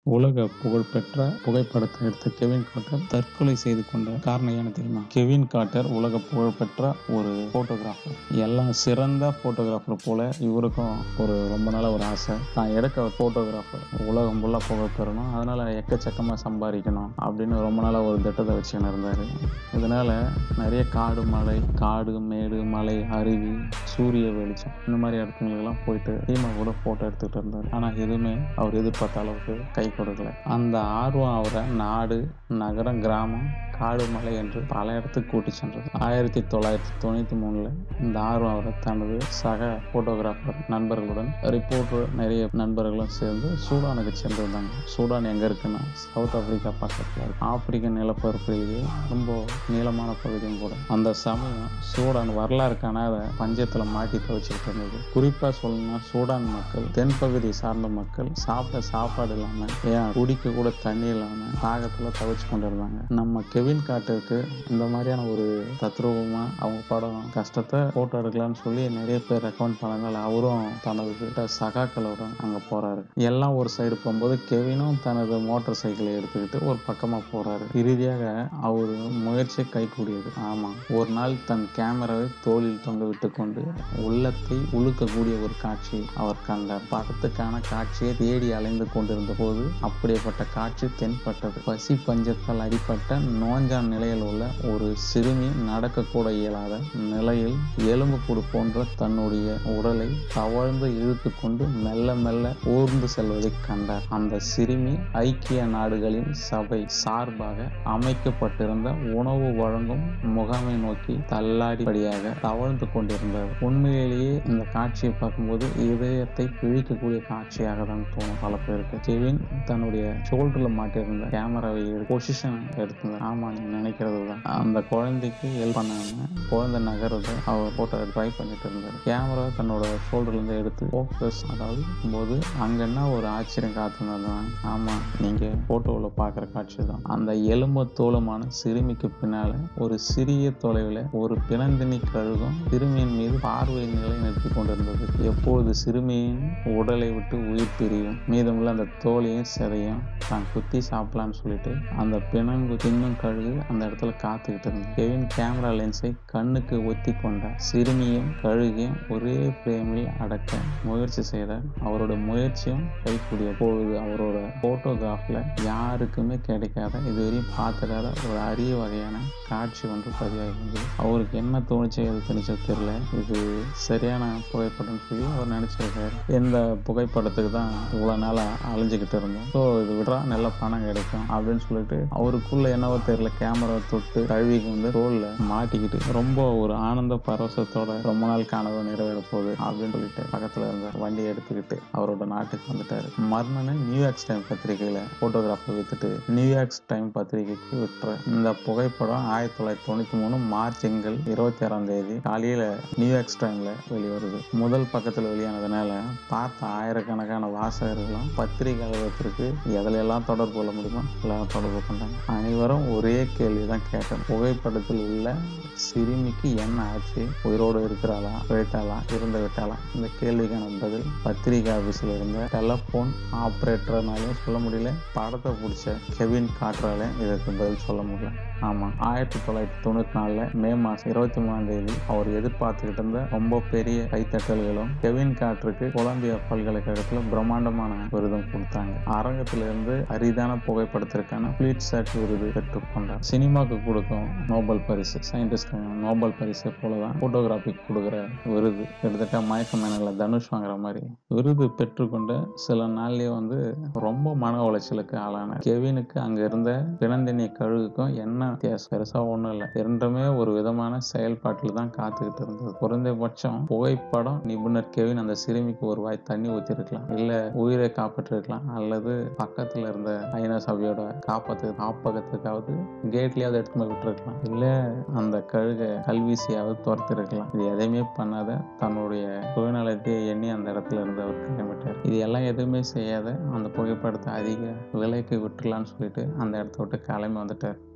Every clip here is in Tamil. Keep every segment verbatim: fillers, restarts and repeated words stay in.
உலக புகழ்பெற்ற புகைப்படத்தை எடுத்த கெவின் கார்ட்டர் தற்கொலை செய்து கொண்ட காரணம் என்ன தெரியுமா? கெவின் கார்ட்டர் உலக புகழ்பெற்ற ஒரு போட்டோகிராஃபர். எல்லாம் சிறந்த போட்டோகிராஃபர் போல இவருக்கும் ஒரு ரொம்ப நாள ஒரு ஆசை. நான் எடுக்க போட்டோகிராஃபர் உலகம் ஃபுல்லா புகழ் பெறணும், அதனால எக்கச்சக்கமா சம்பாதிக்கணும் அப்படின்னு ரொம்ப நாளா ஒரு திட்டத்தை வச்சுன்னு இருந்தாரு. இதனால நிறைய காடு மலை காடு மேடு மலை அருவி சூரிய வெளிச்சம் இந்த மாதிரி இடத்துங்களுக்கெல்லாம் போயிட்டு டீமா கூட போட்டோ எடுத்துக்கிட்டு இருந்தார். ஆனா எதுவுமே அவர் எதிர்பார்த்த அளவுக்கு கை கொடுக்கல. அந்த ஆர்வம் அவரை நாடு நகரம் கிராமம் காடு மலை என்று பல இடத்துக்கு கூட்டி சென்றது. ஆயிரத்தி தொள்ளாயிரத்தி தொண்ணூத்தி மூணுல இந்த ஆர்வம் அவரை தனது சக போட்டோகிராஃபர் நண்பர்களுடன் ரிப்போர்ட்டர் நிறைய நண்பர்களும் சேர்ந்து சூடானுக்கு சென்றிருந்தாங்க. சூடான் எங்க இருக்குன்னா சவுத் ஆப்பிரிக்கா பக்கத்துல இருக்கு. ஆப்பிரிக்க நிலப்பரப்பிலேயே ரொம்ப நீளமான பகுதியும் கூட. அந்த சமயம் சூடான் வரலாறு காணாத பஞ்சத்துல மாட்டி தவிச்சுட்டு இருந்தது. குறிப்பா சொல்லணும்னா சூடான் மக்கள் தென்பகுதி சார்ந்த மக்கள் சாப்பிட்ட சாப்பாடு இல்லாம ஏன் குடிக்க கூட தண்ணி இல்லாம தாகத்துல தவிச்சு கொண்டு இருந்தாங்க. நம்ம கெவின் கார்ட்டருக்கு இந்த மாதிரியான ஒரு தத்ரூபமா அவங்க படம் கஷ்டத்தை போட்டோ எடுக்கலாம்னு சொல்லி நிறைய பேர் ரெக்கமெண்ட் பண்ணாங்க. அவரும் தனது சகாக்களோட அங்க போறாரு. எல்லாம் ஒரு சைடு போகும்போது கெவினும் தனது மோட்டார் சைக்கிளை எடுத்துக்கிட்டு ஒரு பக்கமா போறாரு. இறுதியாக அவரு முயற்சி கைகூடியது. ஆமா, ஒரு நாள் தன் கேமராவை தோளில் தொங்க விட்டு கொண்டு உள்ளத்தை உழுக்கக்கூடிய ஒரு காட்சி அவர் கண்டார். படத்துக்கான காட்சியை தேடி அலைந்து கொண்டிருந்த போது அப்படிப்பட்ட காட்சி தென்பட்டது. பசி பஞ்சத்தால் அடிப்பட்ட நோஞ்சான் நிலையில் உள்ள ஒரு சிறுமி நடக்க கூட இயலாத நிலையில் எலும்புக்கூடு போன்ற தன்னுடைய உடலை தவழ்ந்து இழுத்து கொண்டு மெல்ல மெல்ல ஊர்ந்து செல்வதை கண்டார். அந்த சிறுமி ஐக்கிய நாடுகளின் சபை சார்பாக அமைக்கப்பட்டிருந்த உணவு வழங்கும் முகாமை நோக்கி தள்ளாடிபடியாக தவழ்ந்து கொண்டிருந்தார். உண்மையிலேயே இந்த காட்சியை பார்க்கும்போது இதயத்தை பிழிக்கக்கூடிய காட்சியாக தான் தோணும் பல பேருக்கு. கெவின் தன்னுடைய ஷோல்டர்ல மாட்டியிருந்த கேமராவை பொசிஷன் எடுத்திருந்தார். ஆமா, நீங்க நினைக்கிறது தான். அந்த குழந்தைக்கு ஹெல்ப் பண்ணாம குழந்தை நகரத அவர் போட்டோ ட்ரை பண்ணிட்டு இருந்தார். கேமரா தன்னோட ஷோல்டர்ல இருந்து எடுத்து போக்கஸ் அதாவது போது அங்க என்ன ஒரு ஆச்சரியம் காத்துனாதான். ஆமா, நீங்க போட்டோல பாக்குற காட்சி தான். அந்த எலும்பு தோளமான சிறுமிக்கு பின்னால ஒரு சிறிய தொலைவில் ஒரு பிணந்தினி கழுகும் சிறுமியின் மீது பார்வை நிலை நிறுத்தி கொண்டிருந்தது. எப்போது சிறுமியின் உடலை விட்டு உயிர் பிரியும் மீதமுள்ள அந்த தோலையும் சிதையும் தான் குத்தி சாப்பிடலான்னு சொல்லிட்டு அந்த பிணங்கு தின்னும் கழுகு அந்த இடத்துல காத்துக்கிட்டு இருந்தது. கெவின் கேமரா லென்ஸை கண்ணுக்கு ஒத்தி கொண்டார். சிறுமியும் கழுகையும் ஒரே பிரேமில் அடக்க முயற்சி செய்தார். அவரோட முயற்சியும் கைகூடிய பொழுது அவரோட போட்டோகிராஃப்ல யாருக்குமே கிடைக்காத இதுவரையும் பார்த்துடாத ஒரு அரிய வகையான காட்சி ஒன்று பதிவாகிருந்தது. அவருக்கு என்ன தோணுச்சு எது தோணுச்சோ தெரியல. இது சரியான புகைப்படம் சொல்லி அவர் நினைச்சிருக்காரு. இந்த புகைப்படத்துக்கு தான் இவ்வளவு நாளா அழிஞ்சுக்கிட்டு இருந்தோம். ஸோ இது விடுறா நல்ல பணம் கிடைக்கும் அப்படின்னு சொல்லிட்டு அவருக்குள்ள என்னவோ தெரியல கேமரா தொட்டு கழுவிக்கு வந்து ரோல்ல மாட்டிக்கிட்டு ரொம்ப ஒரு ஆனந்த பரவசத்தோட ரொம்ப நாள் கனவு நிறைவேற போகுது அப்படின்னு சொல்லிட்டு பக்கத்துல இருந்த வண்டியை எடுத்துக்கிட்டு அவரோட நாட்டுக்கு வந்துட்டாரு. மறுநாள் நியூயார்க் டைம் பத்திரிகையில போட்டோகிராஃபர் வித்துட்டு நியூயார்க் டைம் பத்திரிகைக்கு விட்டுற இந்த புகைப்படம் ஆயிரத்தி தொள்ளாயிரத்தி தொண்ணூத்தி மூணு மார்ச் திங்கள் இருபத்தி ஆறாம் தேதி காலையில நியூயார்க் டைம்ல வெளிவருது. முதல் பக்கத்துல வெளியானதுனால பார்த்த ஆயிரக்கணக்கான வாசகர்களும் பத்திரிகை அலுவலகத்திற்கு எதில் எல்லாம் தொடர்பு கொள்ள முடியுமோ எல்லாம் தொடர்பு கொண்டாங்க. அனைவரும் ஒரே கேள்விதான் கேட்டேன். புகைப்படத்தில் உள்ள சிறுமிக்கு என்ன ஆச்சு? உயிரோடு இருக்கிறாளா, விட்டாளா, இறந்து விட்டாளா? இந்த கேள்விக்கான பதில் பத்திரிகை ஆபீஸ்ல இருந்த டெலிபோன் ஆபரேட்டர்னாலையும் சொல்ல முடியல, படத்தை பிடிச்ச கெவின் கார்ட்டரால இதற்கு பதில் சொல்ல முடியல. ஆமா, ஆயிரத்தி தொள்ளாயிரத்தி தொண்ணூத்தி நாலுல மே மாசம் இருபத்தி மூணாம் தேதி அவர் எதிர்பார்த்துக்கிட்டு இருந்த ரொம்ப பெரிய கைத்தட்டல்களும் கெவின் கார்ட்டருக்கு கொலம்பியா பல்கலைக்கழகத்துல பிரம்மாண்டமான விருதும் கொடுத்தாங்க. அரங்கத்திலிருந்து அரிதான புகைப்படத்திற்கான புலிட்சர் விருது பெற்றுக்கொண்டார். சினிமாக்கு கொடுக்கும் நோபல் பரிசு, சயின்டிஸ்ட் நோபல் பரிசு போலதான் போட்டோகிராஃபிக் கொடுக்குற விருது. கிட்டத்தட்ட மயக்க மேனல தனுஷ் வாங்குற மாதிரி விருது பெற்றுக்கொண்ட சில நாள்லயே வந்து ரொம்ப மன உளைச்சலுக்கு ஆளான கெவினுக்கு அங்க இருந்த பிணந்தினிய கழுகுக்கும் என்ன வித்தியாசம்? பெருசா ஒண்ணும் இல்லை. இரண்டுமே ஒரு விதமான செயல்பாட்டில் தான் காத்துக்கிட்டு இருந்தது. குறைந்தபட்சம் புகைப்படம் நிபுணர் கெவின் அந்த சிறுமிக்கு ஒரு வாய் தண்ணி ஊத்திருக்கலாம், இல்ல உயிரை காப்பாற்றிருக்கலாம், அல்லது பக்கத்துல இருந்த ஐநா சபையோட காப்பாத்து காப்பகத்துக்காவது கேட்லயாவது எடுத்து விட்டுருக்கலாம், இல்ல அந்த கழுகை கல்வீசியாவது துரத்திருக்கலாம். இது எதையுமே பண்ணாத தன்னுடைய சுயநலத்தை எண்ணி அந்த இடத்துல இருந்து அவர் கிளம்பிட்டார். இது எல்லாம் எதுவுமே செய்யாத அந்த புகைப்படத்தை அதிக விலைக்கு விட்டுலான்னு சொல்லிட்டு அந்த இடத்த விட்டு கிளம்பி வந்துட்டார்.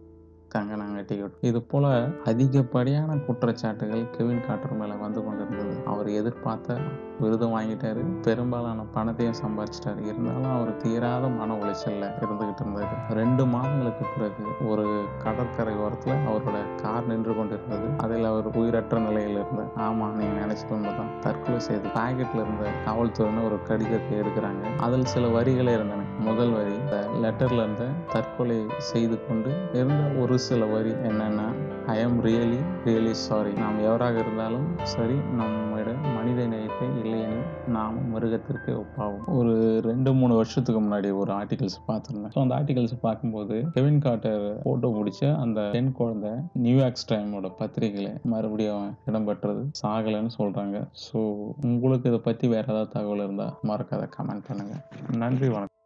கங்கணம் கட்டிக்கிட்டு. இது போல அதிகப்படியான குற்றச்சாட்டுகள் கெவின் கார்ட்டர் மேல வந்து கொண்டிருந்தது. அவர் எதிர்பார்த்த விருதும் வாங்கிட்டாரு, பெரும்பாலான பணத்தையும் சம்பாதிச்சிட்டாரு. இருந்தாலும் அவர் தீராத மன உளைச்சல்ல இருந்துகிட்டு இருந்தாரு. ரெண்டு மாதங்களுக்கு பிறகு ஒரு கடற்கரை ஓரத்துல அவரோட கார் நின்று கொண்டிருந்தது. அதில் அவர் உயிரற்ற நிலையில் இருந்தார். ஆமா, நீங்க நினைச்சது உண்மைதான். தற்கொலை செய்து பாக்கெட்ல இருந்த காவல்துறையினர் ஒரு கடிதத்தை எடுக்கிறாங்க. அதில் சில வரிகளே இருந்தன. முதல் வரி லெட்டர்ல இருந்த தற்கொலை செய்து கொண்டு இருந்த ஒரு சில வரி என்னன்னா, I am really really sorry. நாம் எவராக இருந்தாலும் சரி, நம்மிட மனித நேயத்தை இல்லையெனில் நாம் மிருகத்திற்கு ஒப்பாகும். ஒரு ரெண்டு மூணு வருஷத்துக்கு முன்னாடி ஒரு ஆர்டிகல்ஸ் பார்த்துருந்தேன். ஸோ அந்த ஆர்டிகல்ஸ் பார்க்கும்போது கெவின் கார்ட்டர் போட்டோ பிடிச்ச அந்த பெண் குழந்தை நியூயார்க் டைமோட பத்திரிகையில மறுபடியும் இடம்பெற்றது. சாகலைன்னு சொல்றாங்க. ஸோ உங்களுக்கு இதை பத்தி வேற ஏதாவது தகவல் இருந்தா மறக்காத கமெண்ட் பண்ணுங்க. நன்றி, வணக்கம்.